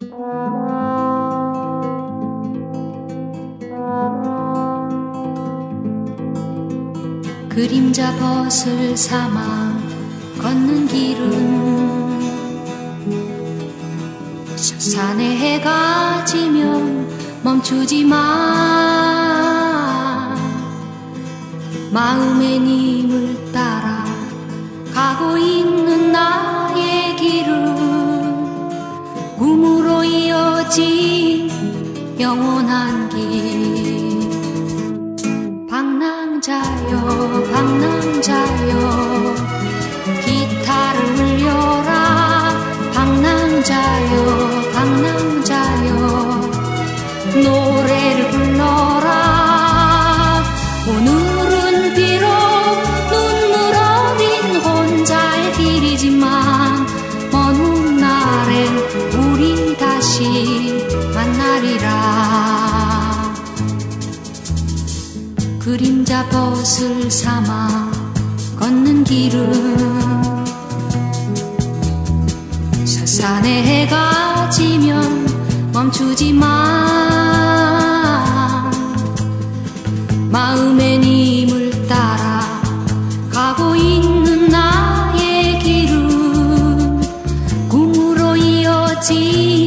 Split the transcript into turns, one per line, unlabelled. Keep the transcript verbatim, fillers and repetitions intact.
그림자 벗을 삼아 걷는 길은 산에 해가 지면 멈추지 마. 마음의 님을 따라 가고 있는 나의 길은 꿈으로 이어진 영원한 길. 방랑자여 방랑자여 기타를 울려라. 방랑자여 방랑자여 노래를 불러라. 오늘은 비록 눈물 어린 혼자의 길이지만 먼 훗날엔 우리 다시 만나리라. 그림자 벗을 삼아 걷는 길은 서산에 해가 지면 멈추지 마. 마음의 님을 따라 가고 있는 나의 길은 꿈으로 이어진